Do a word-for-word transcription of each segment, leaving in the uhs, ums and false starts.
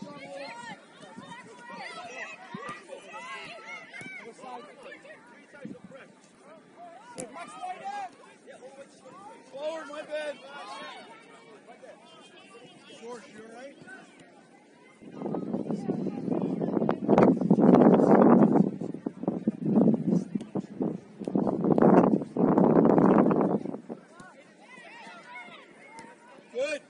Forward, my bad. George, you all right? Good.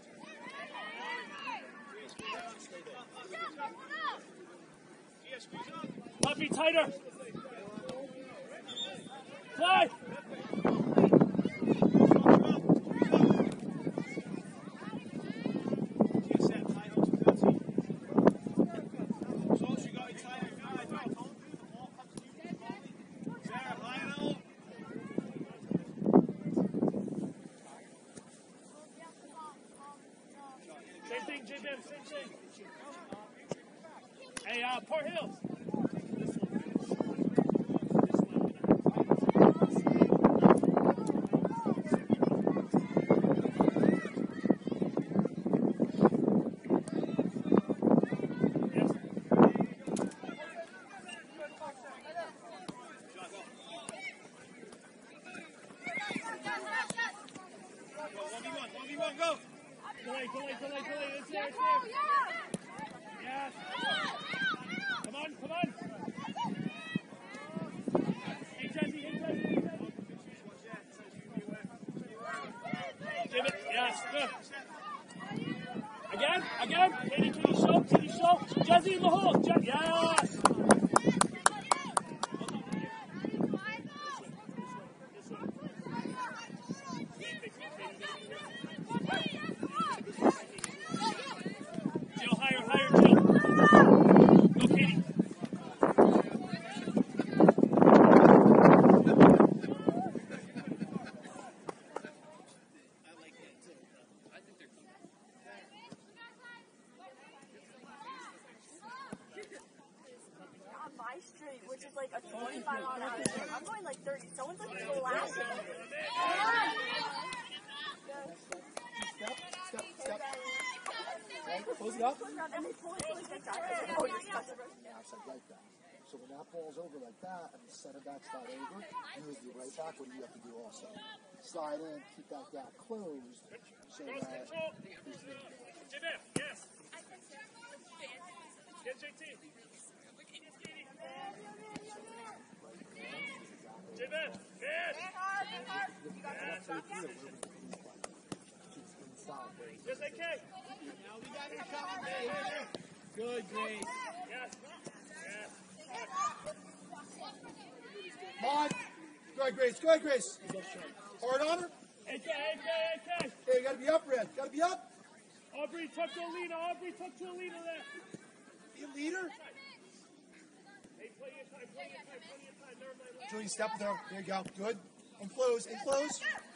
Puppy tighter. Fly. Same thing, J B M, same thing. Hey, uh, Port Hills. Go! Go away, go away, go away, go away. It's there, it's there. Yes. Come on, come on. Hey, Jesse, hey, Jesse, hey, Jesse. Give it. Yes, good. Again, again. Katie, can you show? Can you show? Jesse in the hole. Je yes. Jill, higher, higher, Jill. Go, Katie. On my street, which is like a twenty-five mile an hour street, I'm going like thirty. Someone's like flashing. Step, step, step. Right, close it up. And they pull it to like the side. Oh, you're stuck. Outside like that. So when that ball's over like that, and the center back slide over, you as the right back, what do you have to do also? Slide in, keep that gap closed, so that... J B, yes. Get J T. J B, yes. Yes, I can. Now we got it coming, baby. Good, Grace. Yes. Yes. Come on. Go ahead, Grace. Go ahead, Grace. Hard on her. A K, A K, A K. Hey, you got to be up, Red. Got to be up. Aubrey, tuck to Alina. Aubrey, tuck to Alina there. Be a leader. Hey, plenty of time, plenty of time, plenty of time. Never mind. Julie, step there. There you go. Good. And close. And close.